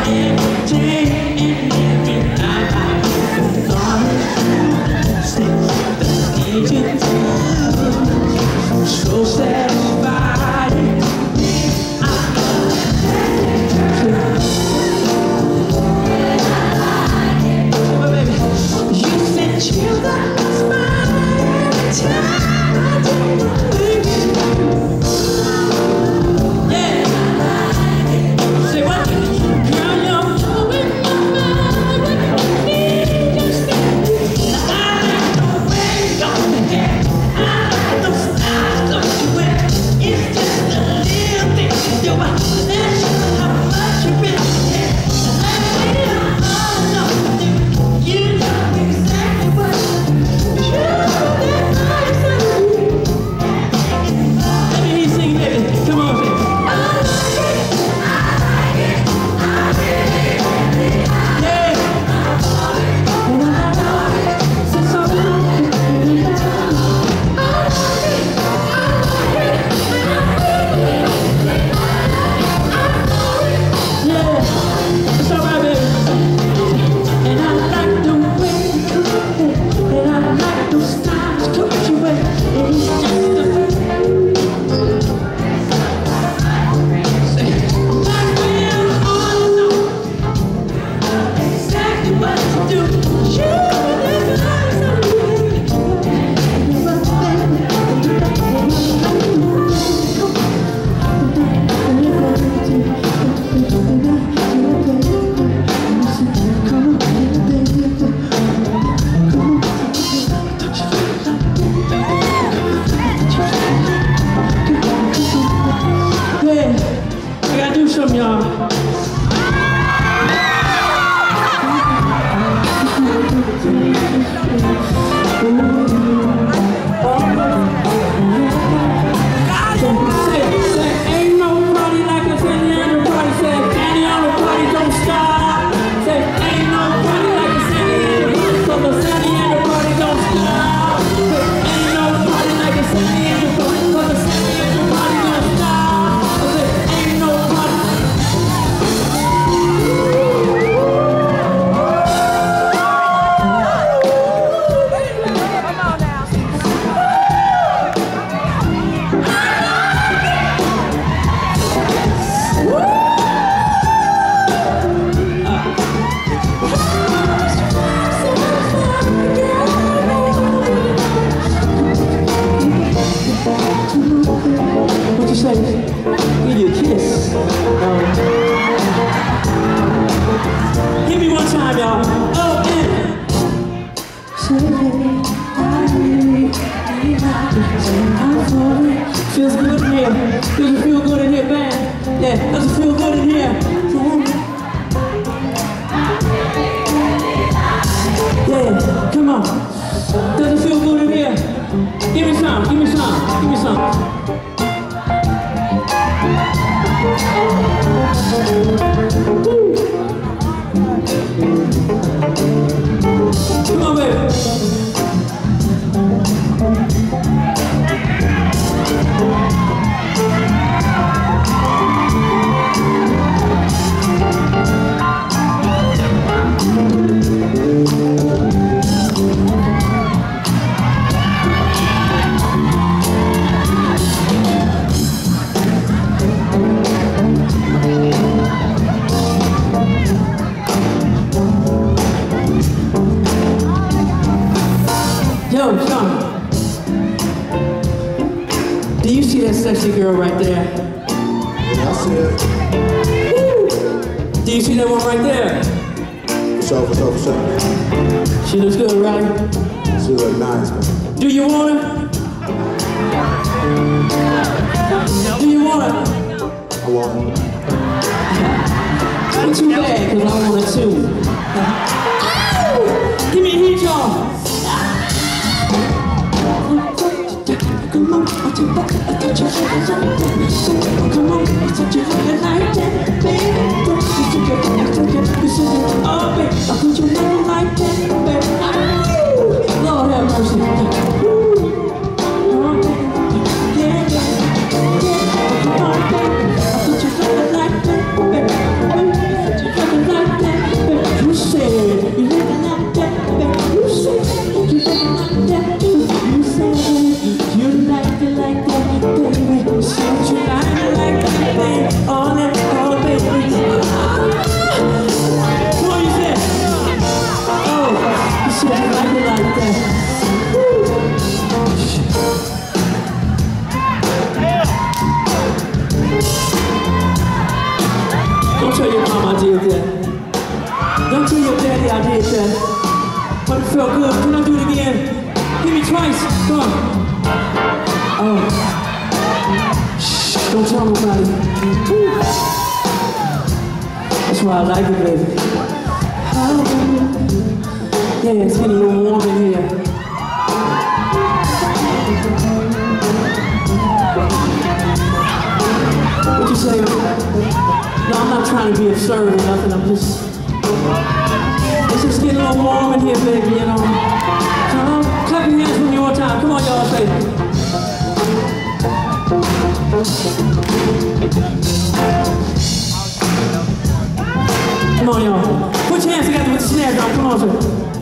Feels good in here. Does it feel good in here, man? Yeah, does it feel good in here? Yeah, come on. Does it feel good in here? Give me some, give me some, give me some. Come on, baby. Yo, Sean, do you see that sexy girl right there? Yeah, I see it. Woo! Do you see that one right there? For sure, for sure, for sure. She looks good, right? She look nice, man. Do you want her? Do you want her? I want her. Not too bad, because I want her too. Ow! Give me a heat, y'all. Come on, I'll take back, I'll touch your hands on it. Come on, I'll touch your hands like that, baby. Don't you take your hands, take it, you sit it, oh, baby. I'll put your hand like that, baby. Ow! Lord have mercy. Yeah, yeah, yeah. Come on, baby. I'll put your hand like that, baby. your mama I did that. Don't tell your daddy I did that. But it felt good. Can I do it again? Give me twice. Come on. Oh. Shh. Don't tell nobody. Woo. That's why I like it, baby. Yeah, it's getting a little warm in here. What you say? No, I'm not trying to be absurd or nothing. I'm just... It's just getting a little warm in here, baby, you know. Come on, clap your hands one more time. Come on, y'all, say. Come on, y'all. Put your hands together with the snare drum. Come on, sir.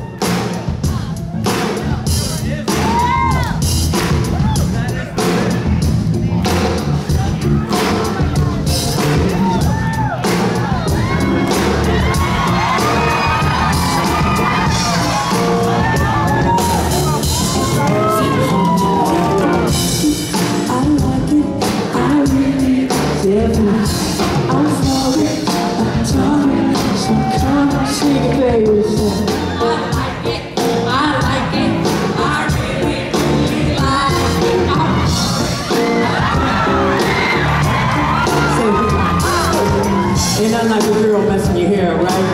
Ain't nothing like a girl messing your hair, right?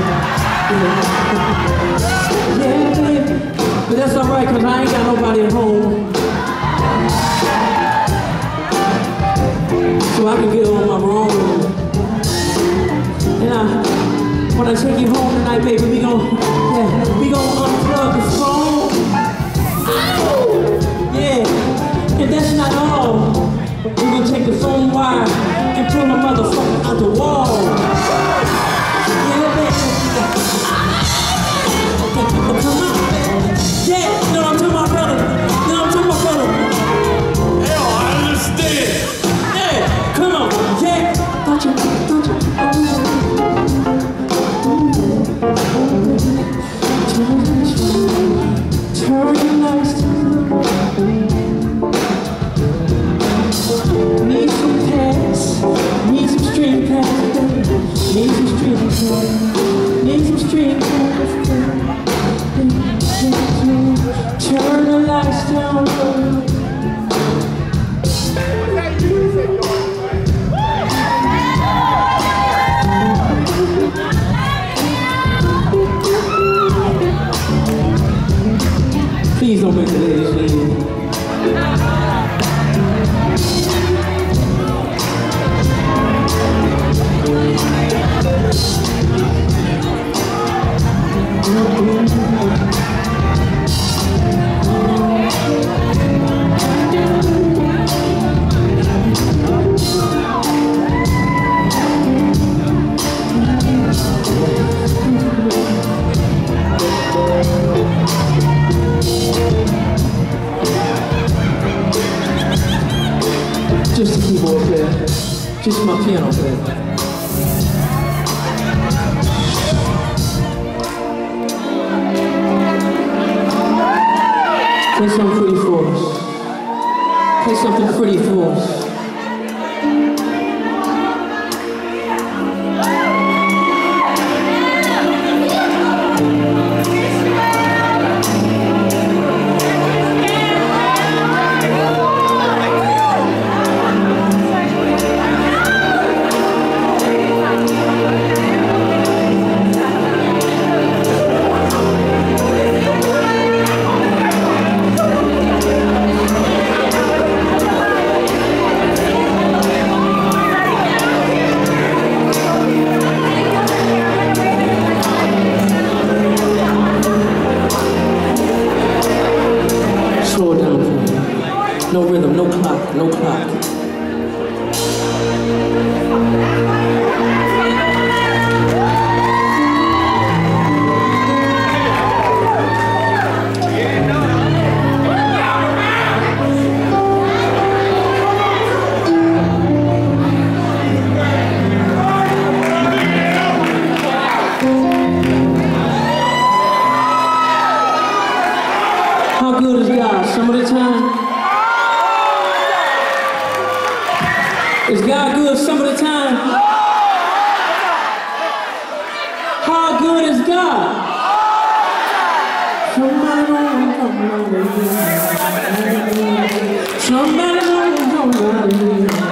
Yeah, baby. But that's alright, cause I ain't got nobody at home. So I can get on my room. And when I take you home tonight, baby, we gon' unplug the phone. Ow! Yeah, and that's not all. We gonna take the phone wire and pull my motherfucker out the wall. Yeah, baby. Come on. Yeah, no, I'm talking about brother. No, I'm talking about brother. Hell, I understand. Yeah, come on. Yeah. Don't you. Turn your lights down. Need some pants, need some string pants, need some string pants, need some string pants. Turn the lights down. Please don't make the ladies leave. Just a keyboard player, just my piano player. Play something pretty for us. Play something pretty for us. No rhythm, no clock, no clock. How good is God? Some of the time. Is God good some of the time? Somebody come out of here.